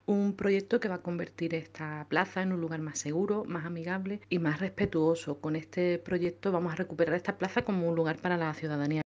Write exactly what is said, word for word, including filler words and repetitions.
Un proyecto que va a convertir esta plaza en un lugar más seguro, más amigable y más respetuoso. Con este proyecto vamos a recuperar esta plaza como un lugar para la ciudadanía.